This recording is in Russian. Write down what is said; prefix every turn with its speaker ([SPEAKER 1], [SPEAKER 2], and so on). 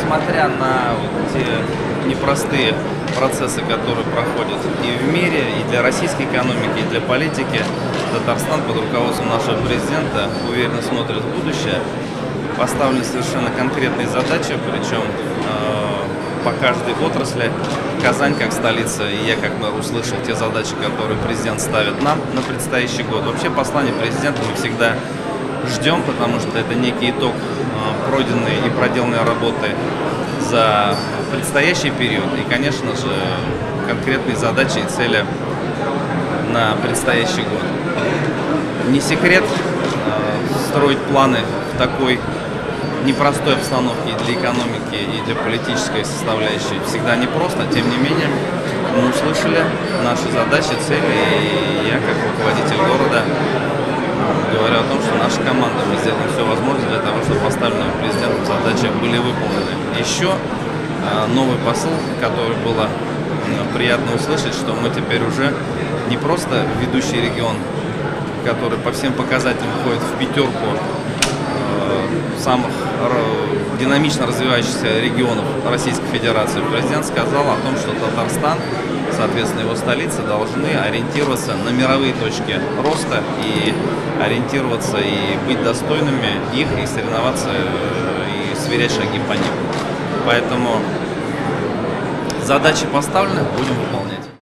[SPEAKER 1] несмотря на вот те непростые процессы, которые проходят и в мире, и для российской экономики, и для политики, Татарстан под руководством нашего президента уверенно смотрит в будущее. Поставлены совершенно конкретные задачи, причем по каждой отрасли. Казань как столица, и я как мэр услышал те задачи, которые президент ставит нам на предстоящий год. Вообще послание президента мы всегда ждем, потому что это некий итог пройденной и проделанной работы за предстоящий период. И, конечно же, конкретные задачи и цели на предстоящий год. Не секрет, строить планы в такой непростой обстановке и для экономики, и для политической составляющей всегда непросто. Тем не менее, мы услышали наши задачи, цели, и я, как руководитель города, говорю о том, что наша команда, мы сделаем все возможное для того, чтобы поставленные президентом задачи были выполнены. Еще новый посыл, который было приятно услышать, что мы теперь уже не просто ведущий регион, который по всем показателям входит в пятерку самых динамично развивающихся регионов Российской Федерации. Президент сказал о том, что Татарстан, соответственно, его столица, должны ориентироваться на мировые точки роста и ориентироваться и быть достойными их, и соревноваться, и сверять шаги по ним. Поэтому задачи поставлены, будем выполнять.